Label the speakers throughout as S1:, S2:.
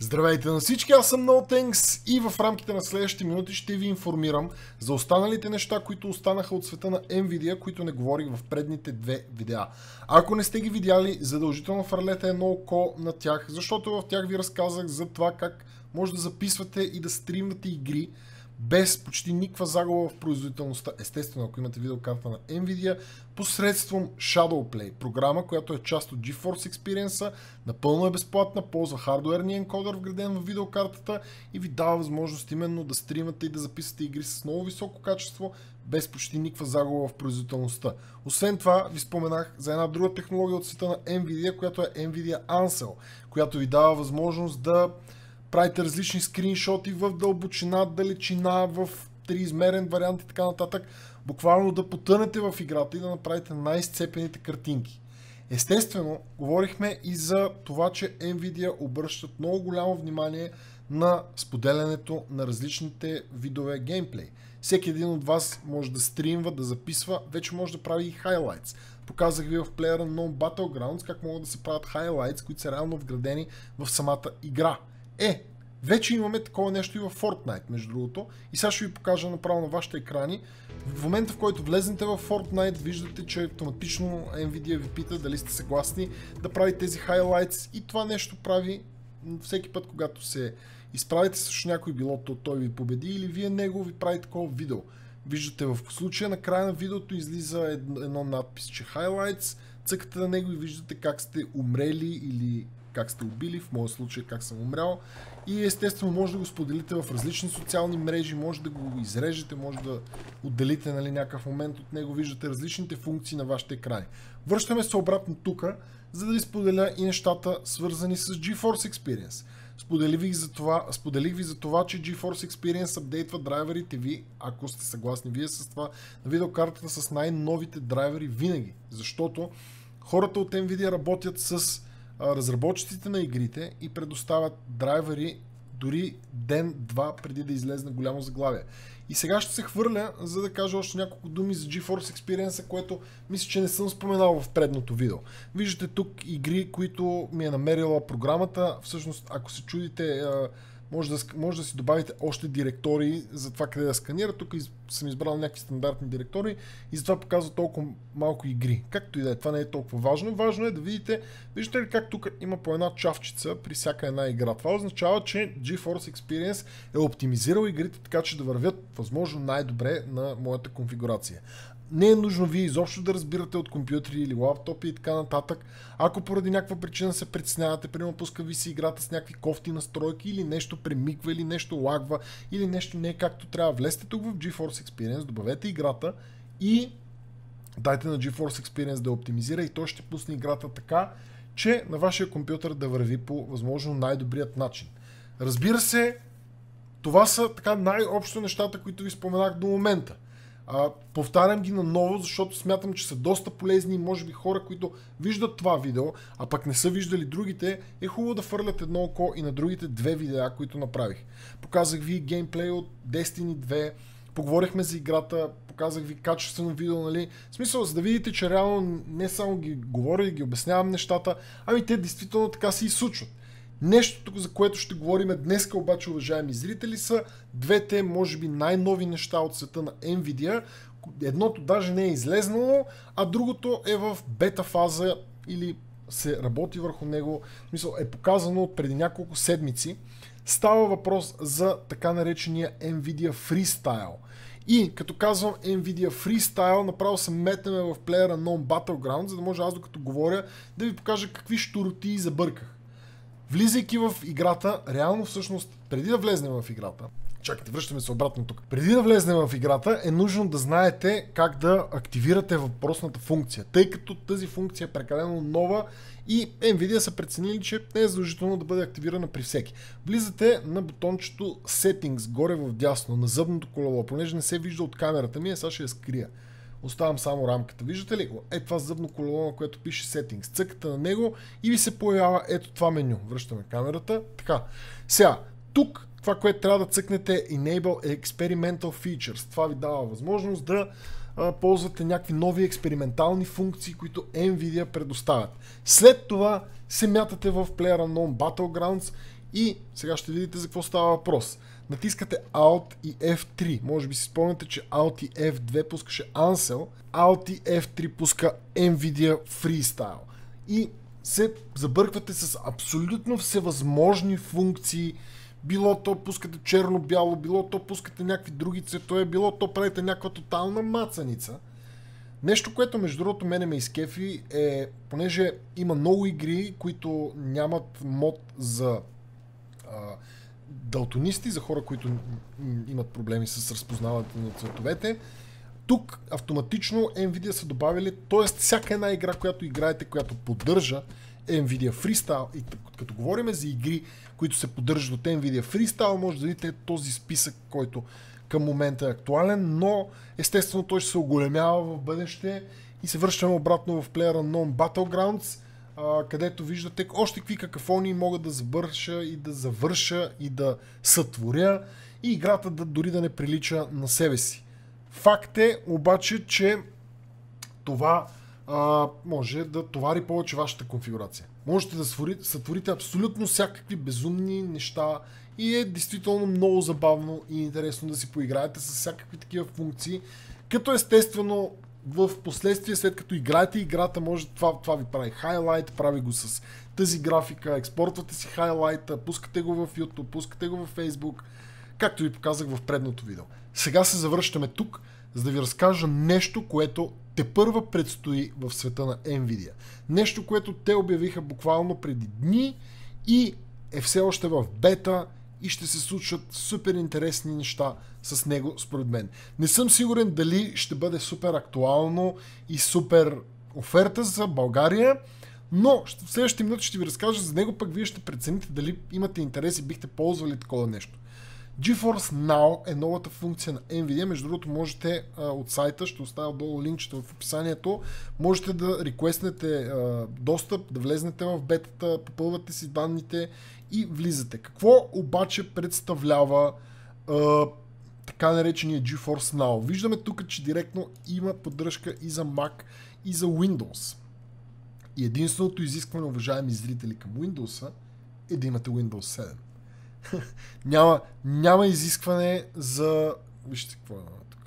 S1: Здравейте на всички, аз съм NoThanks и в рамките на следващите минути ще ви информирам за останалите неща, които останаха от света на Nvidia, които не говорих в предните две видеа. Ако не сте ги видяли, задължително фърлете едно око на тях, защото в тях ви разказах за това как може да записвате и да стримвате игри без почти никаква загуба в производителността. Естествено, ако имате видеокарта на Nvidia, посредством ShadowPlay, програма, която е част от GeForce Experience, напълно е безплатна, ползва хардуерния енкодър вграден в видеокартата и ви дава възможност именно да стримате и да записвате игри с много високо качество, без почти никаква загуба в производителността. Освен това, ви споменах за една друга технология от света на Nvidia, която е Nvidia Ansel, която ви дава възможност да правите различни скриншоти в дълбочина, далечина, в триизмерен вариант и така нататък. Буквално да потънете в играта и да направите най-изцепените картинки. Естествено, говорихме и за това, че Nvidia обръщат много голямо внимание на споделянето на различните видове геймплей. Всеки един от вас може да стримва, да записва, вече може да прави и highlights. Показах ви в PlayerUnknown Battlegrounds как могат да се правят highlights, които са реално вградени в самата игра. Вече имаме такова нещо и в Fortnite, между другото. И сега ще ви покажа направо на вашите екрани. В момента, в който влезнете в Fortnite, виждате, че автоматично Nvidia ви пита дали сте съгласни да прави тези highlights. И това нещо прави всеки път, когато се изправите срещу някой, било той ви победи или вие него, ви прави такова видео. Виждате в случая на края на видеото излиза едно надпис, че highlights, цъкате на него и виждате как сте умрели или как сте убили, в моя случай как съм умрял. И естествено може да го споделите в различни социални мрежи, може да го изрежете, може да отделите някакъв момент от него, виждате различните функции на вашите екрани. Връщаме се обратно тук, за да ви споделя и нещата свързани с GeForce Experience. Споделих ви за това, че GeForce Experience апдейтва драйверите ви, ако сте съгласни вие с това, на видеокартата с най-новите драйвери винаги. Защото хората от Nvidia работят с разработчиците на игрите и предоставят драйвери дори ден-два преди да излезе голямо заглавие. И сега ще се хвърля, за да кажа още няколко думи за GeForce Experience, което мисля, че не съм споменал в предното видео. Виждате тук игри, които ми е намерила програмата. Всъщност, ако се чудите, може да си добавите още директории за това къде да сканира. Тук съм избрал някакви стандартни директории и затова показва толкова малко игри. Както и да е, това не е толкова важно. Важно е да видите, виждате ли как тук има по една чавчица при всяка една игра. Това означава, че GeForce Experience е оптимизирал игрите така, че да вървят възможно най-добре на моята конфигурация. Не е нужно вие изобщо да разбирате от компютри или лаптопи и така нататък. Ако поради някаква причина се притеснявате, примерно пуска ви си играта с някакви кофти настройки или нещо премиква, или нещо лагва, или нещо не е както трябва, влезте тук в GeForce Experience, добавете играта и дайте на GeForce Experience да оптимизира и той ще пусне играта така, че на вашия компютър да върви по възможно най-добрият начин. Разбира се, това са така най-общо нещата, които ви споменах до момента. Повтарям ги наново, защото смятам, че са доста полезни и може би хора, които виждат това видео, а пък не са виждали другите, е хубаво да фърлят едно око и на другите две видеа, които направих. Показах ви геймплей от Destiny 2, поговорихме за играта, показах ви качествено видео, нали? В смисъл, за да видите, че реално не само ги говоря и ги обяснявам нещата, ами те действително така се и случват. Нещо, за което ще говорим днес, обаче, уважаеми зрители, са двете, може би, най-нови неща от света на Nvidia. Едното даже не е излезнало, а другото е в бета фаза или се работи върху него. В смисъл, е показано от преди няколко седмици. Става въпрос за така наречения Nvidia Freestyle. И като казвам Nvidia Freestyle, направо се метнем в PlayerUnknown Battlegrounds, за да може аз, докато говоря, да ви покажа какви щуротии забърках. Влизайки в играта, реално всъщност, преди да влезнем в играта, чакайте, връщаме се обратно тук. Преди да влезнем в играта, е нужно да знаете как да активирате въпросната функция, тъй като тази функция е прекалено нова и Nvidia са преценили, че не е задължително да бъде активирана при всеки. Влизате на бутончето Settings, горе в дясно, на зъбното колело, понеже не се вижда от камерата ми, сега ще я скрия. Оставам само рамката. Виждате ли? Това зъбно колело, на което пише Settings. Цъкате на него и ви се появява ето това меню. Връщаме камерата. Така. Сега, тук това, което трябва да цъкнете е Enable Experimental Features. Това ви дава възможност да ползвате някакви нови експериментални функции, които Nvidia предоставят. След това се мятате в PlayerUnknown Battlegrounds И сега ще видите за какво става въпрос. Натискате Alt и F3. Може би си спомняте, че Alt и F2 пускаше Ansel, Alt и F3 пуска NVIDIA Freestyle. И се забърквате с абсолютно всевъзможни функции. Било то пускате черно-бяло, било то пускате някакви други цветове, било то правите някаква тотална мацаница. Нещо, което между другото мене ме изкефи е, понеже има много игри, които нямат мод за далтонисти, за хора, които имат проблеми с разпознаването на цветовете. Тук автоматично NVIDIA са добавили, т.е. всяка една игра, която играете, която поддържа NVIDIA Freestyle, и като говорим за игри, които се поддържат от NVIDIA Freestyle, може да видите този списък, който към момента е актуален, но естествено той ще се оголемява в бъдеще и се връщаме обратно в PlayerUnknown Battlegrounds, където виждате още какви какафонии мога да завърша и да сътворя и играта дори да не прилича на себе си. Факт е обаче, че това може да товари повече вашата конфигурация. Можете да сътворите абсолютно всякакви безумни неща и е действително много забавно и интересно да си поиграете с всякакви такива функции, като естествено в последствие, след като играете играта, може това ви прави хайлайт, прави го с тази графика, експортвате си хайлайта, пускате го в YouTube, пускате го в Facebook, както ви показах в предното видео. Сега се завръщаме тук, за да ви разкажа нещо, което тепърва предстои в света на NVIDIA. Нещо, което те обявиха буквално преди дни и е все още в бета и ще се случват супер интересни неща с него, според мен. Не съм сигурен дали ще бъде супер актуално и супер оферта за България, но в следващите минути ще ви разкажа за него, пък вие ще прецените дали имате интерес и бихте ползвали такова нещо. GeForce Now е новата функция на NVIDIA. Между другото, можете от сайта, ще оставя долу линкчето в описанието, можете да реквестнете достъп, да влезнете в бетата, попълвате си данните и влизате. Какво обаче представлява така наречения GeForce Now? Виждаме тук, че директно има поддръжка и за Mac, и за Windows. И единственото изискване, уважаеми зрители, към Windows е да имате Windows 7. Няма изискване за... Вижте какво е тук.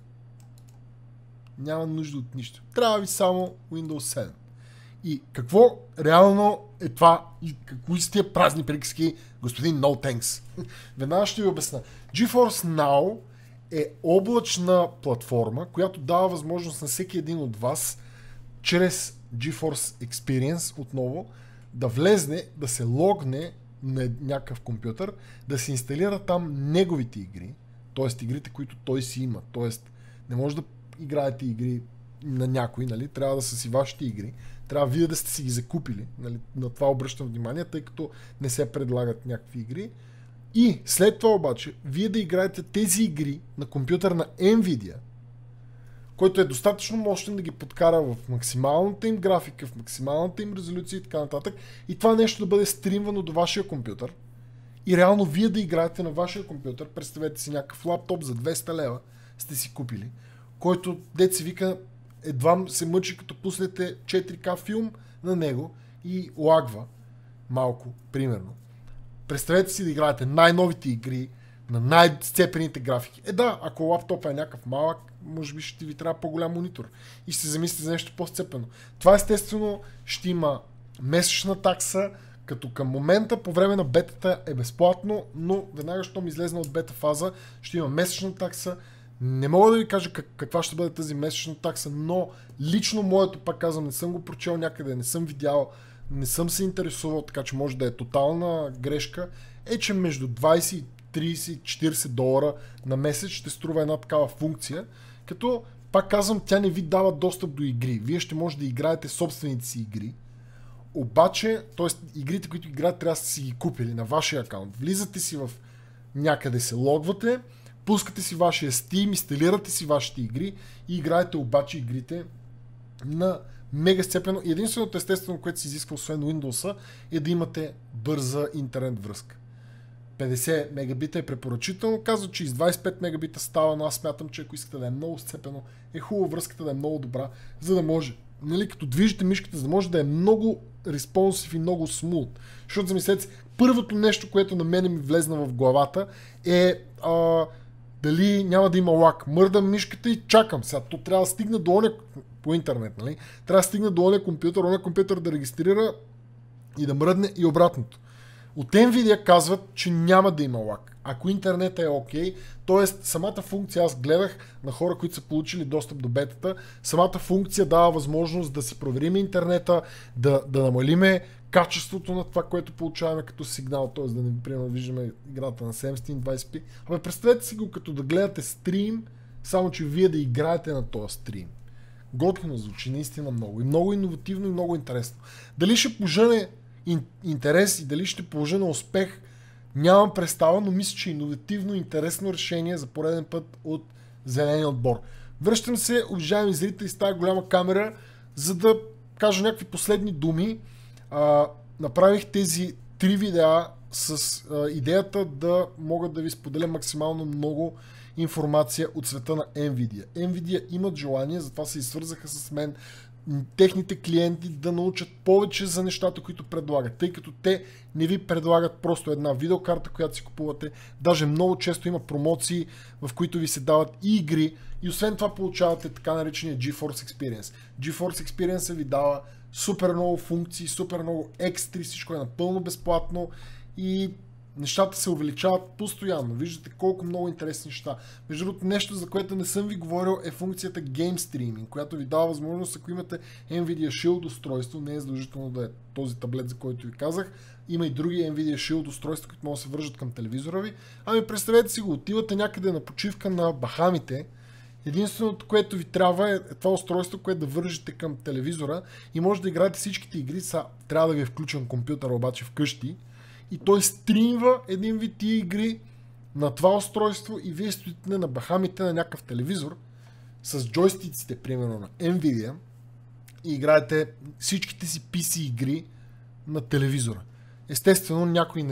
S1: Няма нужда от нищо. Трябва ви само Windows 7. И какво реално е това и какви са тия празни приказки, господин No Thanks? Веднага ще ви обясна. GeForce Now е облачна платформа, която дава възможност на всеки един от вас чрез GeForce Experience отново да влезне, да се логне на някакъв компютър, да се инсталира там неговите игри, т.е. игрите, които той си има. Т.е. не може да играете игри на някой, нали? Трябва да са си вашите игри. Трябва вие да сте си ги закупили. Нали? На това обръщам внимание, тъй като не се предлагат някакви игри. И след това обаче, вие да играете тези игри на компютър на NVIDIA, който е достатъчно мощен да ги подкара в максималната им графика, в максималната им резолюция и така нататък. И това нещо да бъде стримвано до вашия компютър. И реално вие да играете на вашия компютър, представете си някакъв лаптоп за 200 лева сте си купили, който дет се вика едва се мъчи като пуснете 4K филм на него и лагва малко, примерно. Представете си да играете най-новите игри на най-сцепените графики. Да, ако лаптопът е някакъв малък, може би ще ви трябва по-голям монитор и ще се замислите за нещо по-сцепено. Това естествено ще има месечна такса, като към момента по време на бетата е безплатно, но веднага щом излезна от бета фаза, ще има месечна такса. Не мога да ви кажа каква ще бъде тази месечна такса, но лично моето, пак казвам, не съм го прочел някъде, не съм видял, не съм се интересувал, така че може да е тотална грешка, е, че между 20, 30, 40 долара на месец ще струва една такава функция, като, пак казвам, тя не ви дава достъп до игри. Вие ще може да играете собствените си игри, обаче, т.е. игрите, които играят, трябва да сте си ги купили на вашия акаунт. Влизате си в някъде, се логвате, пускате си вашия Steam, инсталирате си вашите игри и играете обаче игрите на мега сцепено. Единственото естествено, което се изисква освен Windows, е да имате бърза интернет връзка. 50 мегабита е препоръчително. Казва, че из 25 мегабита става, но аз смятам, че ако искате да е много сцепено, е хубаво връзката да е много добра, за да може, нали, като движите мишката, за да може да е много респонсив и много смут. Защото замислете, първото нещо, което на мене ми влезна в главата е дали няма да има лак. Мърдам мишката и чакам. Сега то трябва да стигне до оня по интернет, нали? Трябва да стигне до оня компютър да регистрира и да мръдне и обратното. От NVIDIA казват, че няма да има лак. Ако интернетът е окей, т.е. самата функция, аз гледах на хора, които са получили достъп до бетата, самата функция дава възможност да си проверим интернета, да намалиме качеството на това, което получаваме като сигнал, т.е. да не примерно виждаме играта на 720p. Абе, представете си го като да гледате стрим, само че вие да играете на този стрим. Готино звучи, наистина много. И много иновативно и много интересно. Дали ще пожене интерес и дали ще пожене успех, нямам представа, но мисля, че е иновативно, интересно решение за пореден път от зеления отбор. Връщам се, уважаеми зрители, с тази голяма камера, за да кажа някакви последни думи. Направих тези 3 видеа с идеята да мога да ви споделя максимално много информация от света на NVIDIA. NVIDIA имат желание, затова се и свързаха с мен, техните клиенти да научат повече за нещата, които предлагат, тъй като те не ви предлагат просто една видеокарта, която си купувате, даже много често има промоции, в които ви се дават и игри, и освен това получавате така наречения GeForce Experience. GeForce Experience ви дава супер много функции, супер много екстри, всичко е напълно безплатно и нещата се увеличават постоянно. Виждате колко много интересни неща. Между другото, нещо, за което не съм ви говорил, е функцията Game Streaming, която ви дава възможност, ако имате NVIDIA Shield устройство, не е задължително да е този таблет, за който ви казах, има и други NVIDIA Shield устройства, които могат да се вържат към телевизора ви. Ами представете си го, отивате някъде на почивка на Бахамите, единственото, което ви трябва е това устройство, което да вържите към телевизора и може да играете всичките игри. Трябва да ви е включен компютър обаче вкъщи и той стримва един вид тия игри на това устройство и вие стоите на Бахамите на някакъв телевизор с джойстиците, примерно на NVIDIA, и играете всичките си PC игри на телевизора. Естествено, някои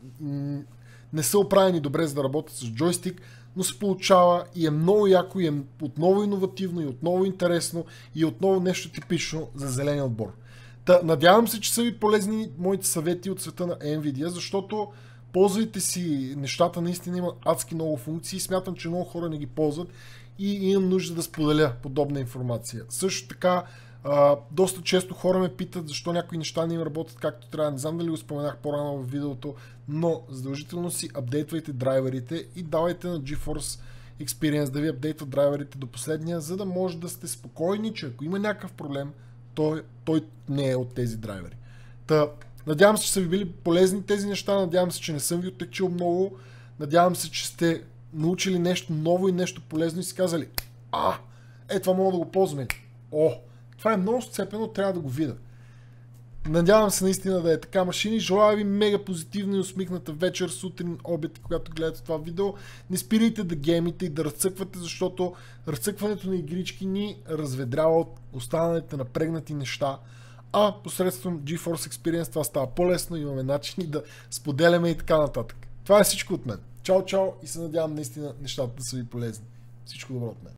S1: не са оправени добре за да работят с джойстик, но се получава и е много яко, и е отново иновативно, и отново интересно, и отново нещо типично за зеления отбор. Надявам се, че са ви полезни моите съвети от света на NVIDIA, защото ползвайте си нещата, наистина има адски много функции, смятам, че много хора не ги ползват и имам нужда да споделя подобна информация. Също така, доста често хора ме питат защо някои неща не им работят както трябва. Не знам дали го споменах по-рано в видеото, но задължително си апдейтвайте драйверите и давайте на GeForce Experience да ви апдейтва драйверите до последния, за да може да сте спокойни, че ако има някакъв проблем, той не е от тези драйвери. Надявам се, че са ви били полезни тези неща, надявам се, че не съм ви оттекчил много, надявам се, че сте научили нещо ново и нещо полезно и си казали, това мога да го ползваме. Това е много сцепено, трябва да го видя. Надявам се наистина да е така, машини. Желая ви мега позитивна и усмихната вечер, сутрин, обед, когато гледате това видео. Не спирайте да геймите и да разцъквате, защото разцъкването на игрички ни разведрява от останалите напрегнати неща. А посредством GeForce Experience това става по-лесно, имаме начини да споделяме и така нататък. Това е всичко от мен. Чао, чао и се надявам наистина нещата да са ви полезни. Всичко добро от мен.